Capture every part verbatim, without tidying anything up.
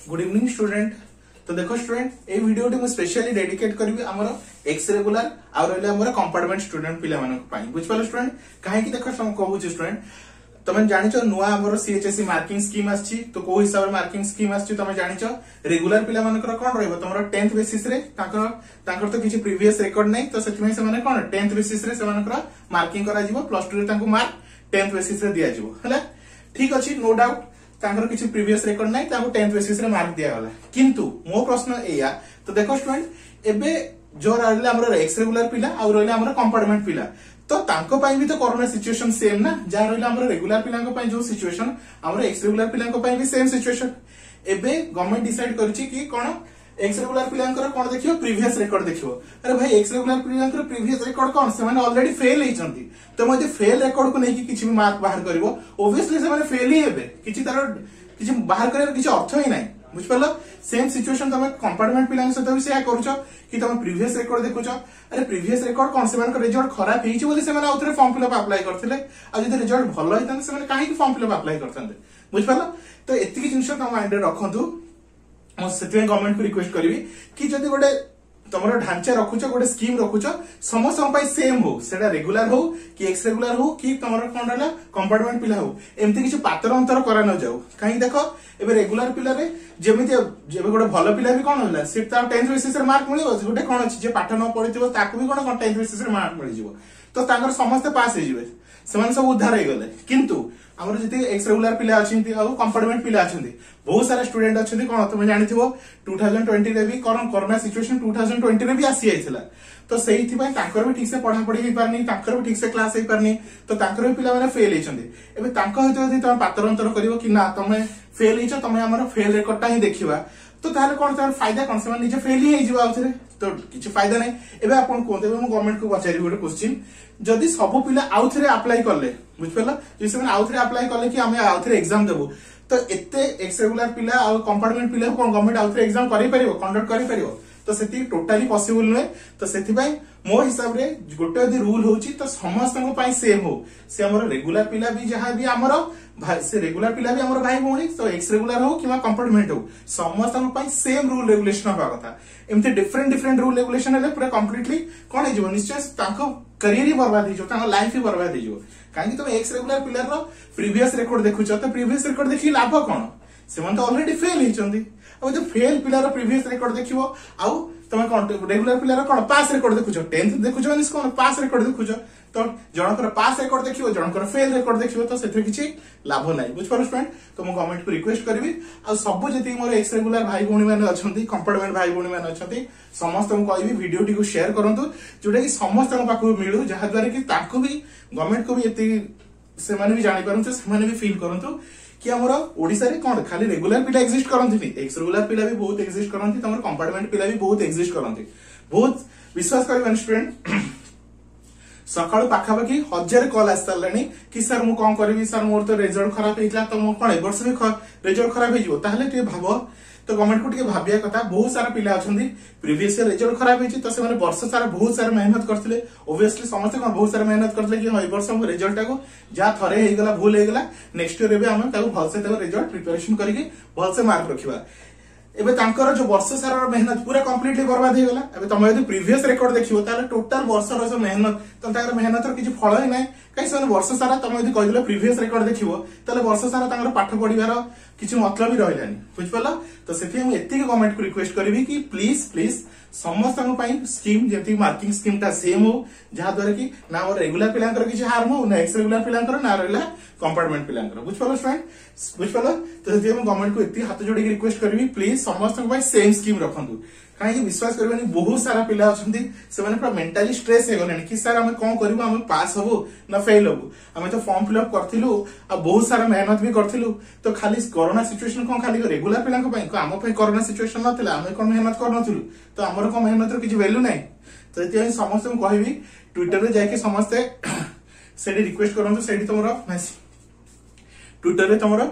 Good evening student. तो देखो student ए वीडियो टी स्पेशली डेडिकेट करी हमर एक्स रेगुलर आ रहले हमर कंपार्टमेंट स्टूडेंट पिला मानक पई बुझ पालो स्टूडेंट काहे कि देखो हम कहू छी स्टूडेंट तमे जानिचो नुआ हमर सीएचएससी मार्किंग स्कीम आछि तो को हिसाब मार्किंग स्कीम आछि तमे जानिचो रेगुलर पिला मानकर कोन रहबो तमरो टेंथ बेसिस रे ताकर ताकर तो किछि प्रीवियस रिकॉर्ड नै तो सेति में से माने कोन टेंथ बेसिस रे से मानकर मार्किंग करा जिवो प्लस टू रे तांको मार्क टेंथ बेसिस रे दिया जिवो हला ठीक अछि नो डाउट तांकर किछि प्रीवियस रिकॉर्ड नै तांको टेंथ बेसिस रे मार्क दिया होला किंतु मो प्रश्न एया तो देखो स्टूडेंट एबे जो रहले हमर एक्स रेगुलर पिला आ रहले हमर कंपार्टमेंट पिला तो तांको पई भी तो कोरोना सिचुएशन सेम ना जा रहले हमर रेगुलर पिलांको पई जो सिचुएशन हमर एक्स रेगुलर पिलांको पई भी सेम सिचुएशन एबे गवर्नमेंट डिसाइड करछि कि कोन एक्स रेगुलर पिलांकर कोन देखियो प्रीवियस रिकॉर्ड देखियो अरे भाई एक्स रेगुलर पिलांकर प्रीवियस रिकॉर्ड कोन से माने ऑलरेडी फेल हेचंती तो मजे फेल रिकॉर्ड को नै कि किछि भी मार्क बाहर करबो ऑब्वियसली से माने फेल ही हेबे किछि तार किछि बाहर करे किछि अर्थ ही नै बुझ पालो सेम सिचुएशन तमे कंपार्टमेंट पिलांक सहित भी सेया करूछो कि तमे प्रीवियस रिकॉर्ड देखुछो अरे प्रीवियस रिकॉर्ड कोन से मानकर रिजल्ट खराब हेछि बोली से माने आउथरे फॉर्म फिलअप अप्लाई करथिले आ जदि रिजल्ट भलो हेतन से माने काहे कि फॉर्म फिलअप अप्लाई करथनते बुझ पालो तो एतिकी जिंस तम माइंड रे रखंतु मो सेति गवर्नमेंट को रिक्वेस्ट करबी कि जदि गोटे तमरो ढांचा रखुछो गोटे स्कीम रखुछो समस्त पई सेम हो सेटा रेगुलर हो कि एक्स रेगुलर हो कि तमरो कोन रहला कंपार्टमेंट पिला हो एमति किछि पातर अंतर करा न जाऊ काहे देखो एबे रेगुलर पिला रे जेमिति जेबे गोटे भलो पिला भी कोन होला से ता टेंथ बेसिस रे मार्क मिलिबो गोटे कोन अछि जे पाठ न पढिथिबो ताकू भी कोन टेंथ बेसिस रे मार्क मिलि जिवो तो तांगर समस्त पास हे जिवे सेमान सब उद्धार हे गले किंतु हमर जति एक्स रेगुलर पिला अछिंती आ कंपार्टमेंट पिला अछिंती बहुत सारा स्टूडेंट अछिंती कोन तुम जानिथिबो टू थाउजेंड ट्वेंटी रे भी कोन corona situation two thousand twenty रे भी आसी आइथिला तो सेहिथि पय तांकर भी ठीक से पढा पढी हे पारनी तांकर भी ठीक से क्लास हे पारनी तो तांकर भी पिला माने फेल हेचंती एबे तांको हेतु जदि तम पातर अंतर करिवो कि ना तमे फेल हेचो तमे हमर फेल रिकॉर्ड ता ही देखिबा तो ताले कोन तार फायदा कोन से माने निजे फेल ही हे जिवा आउथरे तो किछि फायदा नै एबे आपन कोन देबे मो गवर्नमेंट को पचारि गोटे क्वेश्चन जदि सब पिला आउथरे अप्लाई करले बुझ परला जे से माने आउथरे अप्लाई करले कि हमें आउथरे एग्जाम देबो तो एते एक्स रेगुलर पिला और कंपार्टमेंट पिला को गवर्नमेंट आउथरे एग्जाम करि परिबो कंडक्ट करि परिबो तो सेति टोटली पॉसिबल नै तो सेति पय मो हिसाब रे गोटे यदि रूल होची तो समस्त को पय सेम हो से हमर रेगुलर पिला भी जहां भी हमर से रेगुलर पिला भी हमर भाई भौणी तो एक्स रेगुलर हो किबा कंपार्टमेंट हो समस्त को पय सेम रूल रेगुलेशन होबा कथा एमते डिफरेंट डिफरेंट रूल रेगुलेशन हेले पूरा कंप्लीटली कोन हे जीव निश्चय ताको करियर ही बर्बाद हे जो ताको लाइफ ही बर्बाद हे जो काहे कि तुम एक्स रेगुलर पिला रो प्रीवियस रिकॉर्ड देखुचो तो प्रीवियस रिकॉर्ड देखि लाभ कोन से मन तो ऑलरेडी फेल हेचंती अब जो फेल पिला रो प्रीवियस रिकॉर्ड देखिवो आउ तमे कोन रेगुलर पिला रो कोन पास रिकॉर्ड देखुचो टेंथ देखुचो माने कोन पास रिकॉर्ड देखुचो तो जनकर पास रिकॉर्ड देखिवो जनकर फेल रिकॉर्ड देखिवो तो सेथे किछि लाभ नै बुझ पारो स्टूडेंट तो मो गवर्नमेंट को रिक्वेस्ट करबी आ सब जति मोर एक्स रेगुलर भाई भौणी माने अछंती कंपार्टमेंट भाई भौणी माने अछंती समस्त को कहबी वीडियो टी को शेयर करंतु जोटा कि समस्त को पाखु मिलु जहा द्वारा कि ताको भी गवर्नमेंट को भी एति से माने भी जानि परंतु से माने भी फील करंतु कि हमर ओडिसा रे कोन खाली रेगुलर पिला एग्जिस्ट करंती एक्स रेगुलर पिला भी बहुत एग्जिस्ट करंती तमर कंपार्टमेंट पिला भी बहुत एग्जिस्ट करंती बहुत विश्वास करबन स्टूडेंट सकाळ पाखा पाखी हजार कॉल आस्तलानी कि सर मु कोन करबी सर मोर तो रिजल्ट खराब हेतला तो मो कोन वर्ष भी रिजल्ट खराब हे जिवो ताहले टे भाबो तो गवर्नमेंट को टिके भाबिया कथा बहुत सारा पिला अछंदी प्रीवियस ईयर रिजल्ट खराब हेछि तो से माने वर्ष सारा बहुत सारा मेहनत करथिले ऑब्वियसली समस्त कोन बहुत सारा मेहनत करथिले कि हई वर्ष हम रिजल्ट को जा थरे हे गेला भूल हे गेला नेक्स्ट ईयर रे हम ताको भल से ताको रिजल्ट प्रिपरेशन करिके भल से मार्क रखिबा एबे तांकर जो वर्ष सारा मेहनत पूरा कंप्लीटली बर्बाद हे गेला एबे तमे यदि प्रीवियस रिकॉर्ड देखिवो ताले टोटल वर्ष रो जो मेहनत त ताकर मेहनत रो किछि फल ही नै काई से वर्ष सारा तमे यदि कहिले प्रीवियस रिकॉर्ड देखिवो ताले वर्ष सारा ताकर पाठ पढिबार किछि मतलब ही रहिलानी बुझ पला तो सेति हम एति गवर्नमेंट को रिक्वेस्ट करबी कि प्लीज प्लीज समस्त को पई स्कीम जेति मार्किंग स्कीम ता सेम हो जहा द्वारा कि ना और रेगुलर पिलांकर किछि हार्म हो ना एक्स रेगुलर पिलांकर ना रहला कंपार्टमेंट पिलांकर बुझ पला स्टूडेंट बुझ पला तो सेति हम गवर्नमेंट को एति हाथ जोडी के रिक्वेस्ट करबी प्लीज समस्त को पई सेम स्कीम रखंतु काहे विश्वास करबेनी बहुत सारा पिला अछंती से माने पूरा मेंटली स्ट्रेस हे गलेनी कि सर हम कोन करबो हम पास होबो ना फेल होबो हम तो फॉर्म फिल अप करथिलु आ बहुत सारा मेहनत भी करथिलु तो खाली कोरोना सिचुएशन कोन खाली रेगुलर पिला को पई हम पई कोरोना सिचुएशन नथिला हम कोन मेहनत करनथिलु तो हमर कोन मेहनत रो किछि वैल्यू नै तो एति समस्त को कहबी ट्विटर रे जाके समस्त सेडी रिक्वेस्ट करंतु सेडी तमरो ट्विटर रे तमरो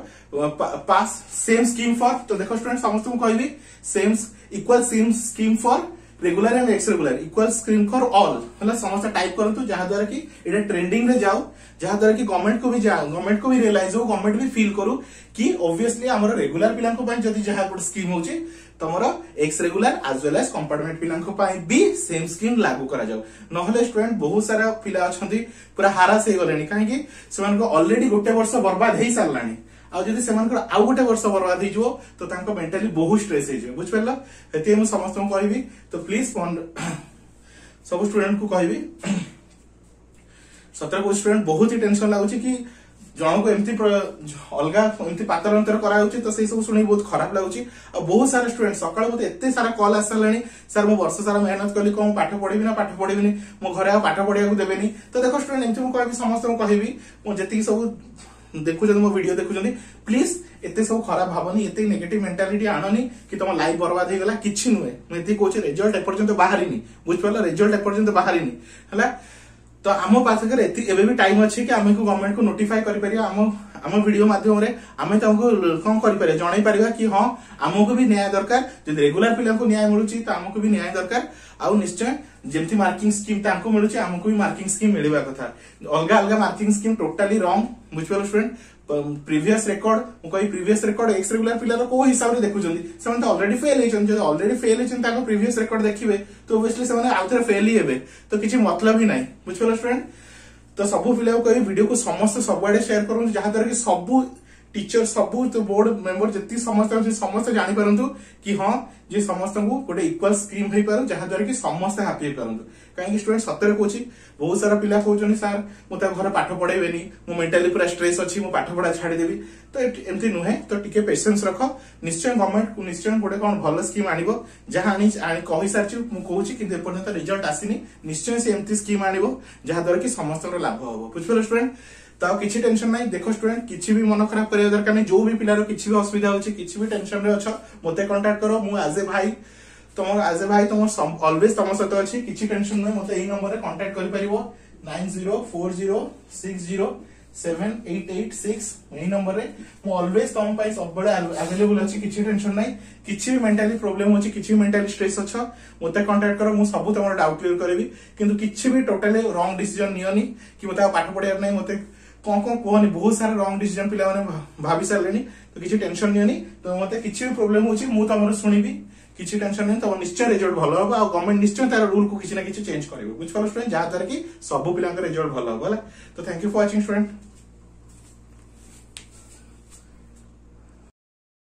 पास सेम स्कीम फॉर तो देखो स्टूडेंट समस्त को कहबी same equal same scheme for regular and ex regular equal screen for all है समस्त टाइप करंतु जहां द्वारा कि एटा ट्रेंडिंग रे जाऊ जहां द्वारा कि गवर्नमेंट को भी जाओ गवर्नमेंट को भी रियलाइज हो गवर्नमेंट भी फील करू कि ऑब्वियसली हमर रेगुलर पिलांक पय जदी जहां गुड स्कीम होची तमरो ex regular as well as compartment पिलांक पय भी सेम स्कीम लागू करा जाऊ नहले स्टूडेंट बहुत सारा पिला अछंती पूरा हारास हे गलेनी काहे कि सेमान को ऑलरेडी गोटे वर्ष बर्बाद हेई सारलानी आ जदी सेमान को आउ गोटे वर्ष बर्बाद हे जो तो तांको मेंटली बहुत स्ट्रेस हे जे बुझ परला एते हम समस्त को कहबी तो प्लीज सब स्टूडेंट को कहबी सतर को स्टूडेंट बहुत ही टेंशन लागुची कि जन को एमती अलगा एमती पातर अंतर करा तो से सब सुनी बहुत खराब लगुची आ बहुत सारा स्टूडेंट सकाळ मते एते सारा कॉल आसलानी सर मो वर्ष सारा मेहनत कली कोन पाठ पढिबी ना पाठ पढिबिनी मो घरे आ पाठ पढिया को देबेनी तो देखो स्टूडेंट एमती मो कहबी समस्त को कहबी मो जति सब देखु जन मो वीडियो देखु जन प्लीज एते सब खराब भावनी एते नेगेटिव मेंटालिटी आननी कि तुम लाइफ बर्बाद हे गला किछि नुए मैं एते कोचे रिजल्ट एपर्यंत बाहरिनी बुझ परला रिजल्ट एपर्यंत बाहरिनी हला तो आम पाखे एबे भी टाइम अच्छी कि आम को गवर्नमेंट को नोटिफाई करि परिया आम आम वीडियो माध्यम रे आमे तांको कोन करि परिया जणाई परिया कि हां आमको भी न्याय दरकार जदि रेगुलर पिला को न्याय मिलुची त आमको भी न्याय दरकार आउ निश्चय जेमती मार्किंग स्कीम तांको मिलुची आमको भी मार्किंग स्कीम मिलबा कथा अलगा अलगा मार्किंग स्कीम टोटली रॉन्ग बुझियो स्टूडेंट प्रीवियस रिकॉर्ड मु कहि प्रीवियस रिकॉर्ड एक्स रेगुलर पिला रो को हिसाब रे देखु जंदी सेमन तो ऑलरेडी फेल हे जंदी ऑलरेडी फेल हे जंदी ताको प्रीवियस रिकॉर्ड देखिबे तो ऑब्वियसली सेमन आउथरे फेल ही हेबे तो किछि मतलब ही नाही बुझियो स्टूडेंट तो सबु पिला को वीडियो को समस्त सबआडे शेयर करूँ जहां द्वारा कि सबु टीचर सबु तो बोर्ड मेंबर जति समस्त समस्त जानि परंतु कि हां जे समस्त को गोटे इक्वल स्कीम हे पारो जहां द्वारा कि समस्त हैप्पी परंतु काहे स्टूडेंट सତରେ कोची बहुत सारा पिला कहउछनी सर मते घर पाठ पढाइबेनी मो मेंटली पूरा स्ट्रेस अछि मो पाठ पढा छाडी देबी तो एमती नुहे तो टिके पेशेंस रखो निश्चय गवर्नमेंट को निश्चय गोटे कोन भलो स्कीम आनिबो जहां आनी कहि सारछि मु कहउछि कि पर्यंत रिजल्ट आसीनी निश्चय से एमती स्कीम आनिबो जहां द्वारा कि समस्त लाभ होबो बुझियो स्टूडेंट तो किछि टेंशन नहीं देखो स्टूडेंट किछि भी मन खराब करिया दरकार नहीं जो भी पिलार किछि भी असुविधा होछि किछि भी टेंशन रे अछ मते कांटेक्ट करो मु एज ए भाई तुम एज ए भाई तुम ऑलवेज तुम सहित अच्छी किछि टेंशन नहीं मते एही नंबर रे कांटेक्ट करि परिबो nine zero four zero six zero seven eight eight six एही नंबर रे मु ऑलवेज तुम पई सब बडे अवेलेबल अछि किछि टेंशन नहीं किछि भी मेंटली प्रॉब्लम होछि किछि मेंटली स्ट्रेस अछ मते कांटेक्ट करो मु सब तुम डाउट क्लियर करबी किंतु किछि भी टोटली रॉन्ग डिसीजन नियोनी कि मते पाठ पढियार नहीं मते कौन कौन कहनी बहुत सारा रॉन्ग डिसीजन पिला माने भाभी सारलेनी तो किछि टेंशन नियोनी तो मते किछि भी प्रॉब्लम होछि मु तमरो सुनिबी किछि टेंशन नहीं तो निश्चय रिजल्ट भलो होबा आ गवर्नमेंट निश्चय तार रूल को किछि ना किछि चेंज करिवो बुझ पालो स्टूडेंट जहां द्वारा कि सब पिलांक रिजल्ट भलो होबा तो thank you for watching student.